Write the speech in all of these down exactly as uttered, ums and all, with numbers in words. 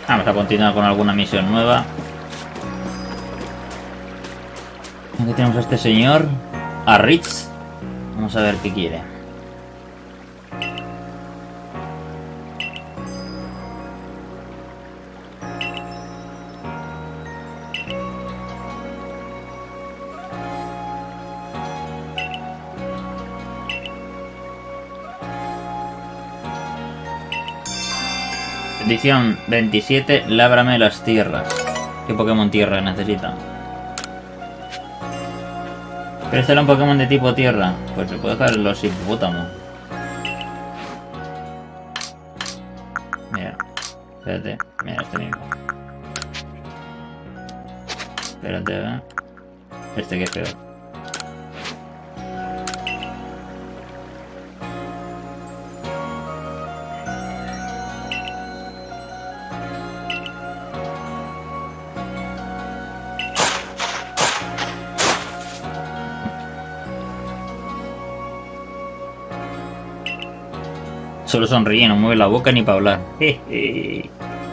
Vamos a continuar con alguna misión nueva. Aquí tenemos a este señor, a Ritz. Vamos a ver qué quiere. Edición veintisiete, lábrame las tierras. ¿Qué Pokémon tierra necesita? Pero este era un Pokémon de tipo tierra. Pues se puede dejar los hipopótamos. Mira, espérate, mira este mismo. Espérate, ¿eh? Este que es peor. Solo sonríe, no mueve la boca ni para hablar. Jeje.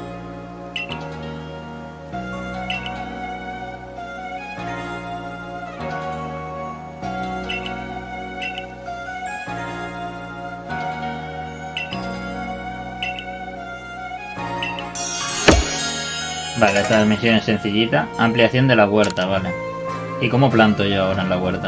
Vale, esta misión es sencillita. Ampliación de la huerta, vale. ¿Y cómo planto yo ahora en la huerta?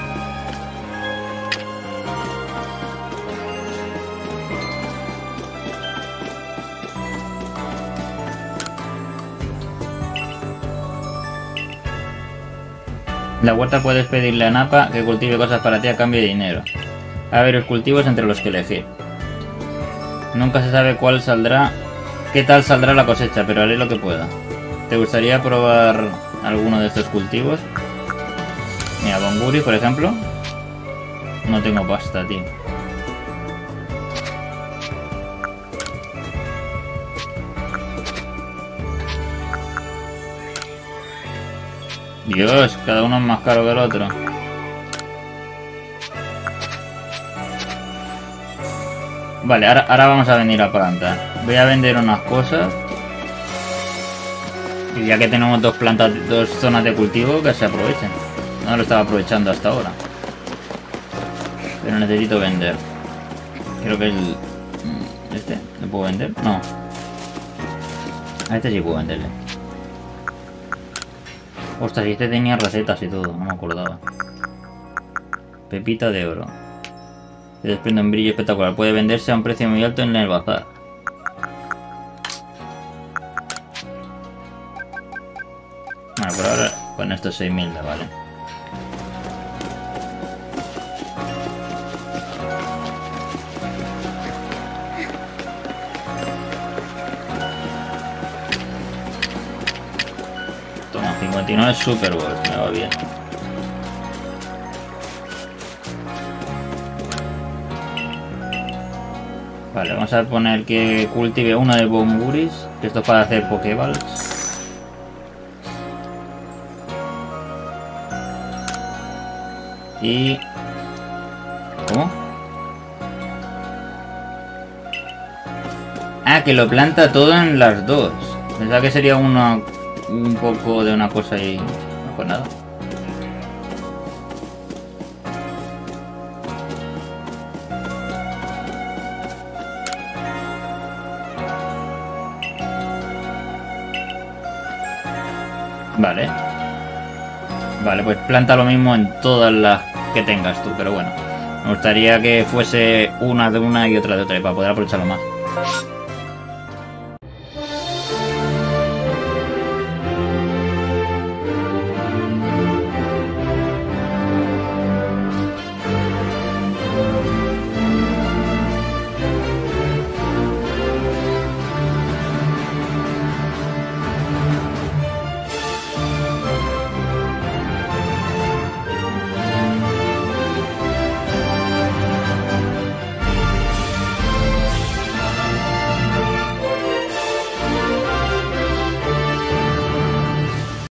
En la huerta puedes pedirle a Napa que cultive cosas para ti a cambio de dinero. Hay varios cultivos entre los que elegir. Nunca se sabe cuál saldrá, qué tal saldrá la cosecha, pero haré lo que pueda. ¿Te gustaría probar alguno de estos cultivos? Mira, Bonguri, por ejemplo. No tengo pasta, tío. Dios, cada uno es más caro que el otro. Vale, ahora, ahora vamos a venir a plantar. Voy a vender unas cosas. Y ya que tenemos dos plantas, dos zonas de cultivo, que se aprovechen. No lo estaba aprovechando hasta ahora. Pero necesito vender. Creo que el... ¿Este? ¿Lo puedo vender? No. A este sí puedo venderle. Ostras, y este tenía recetas y todo, no me acordaba. Pepita de oro. Se desprende un brillo espectacular. Puede venderse a un precio muy alto en el bazar. Bueno, por ahora con estos seis mil, vale. cincuenta y nueve Super Balls, me va bien. Vale, vamos a poner que cultive uno de Bonguris, que esto es para hacer Pokéballs. Y... ¿Cómo? Ah, que lo planta todo en las dos. Pensaba que sería una... un poco de una cosa y no pues nada. Vale. Vale, pues planta lo mismo en todas las que tengas tú, pero bueno. Me gustaría que fuese una de una y otra de otra para poder aprovecharlo más.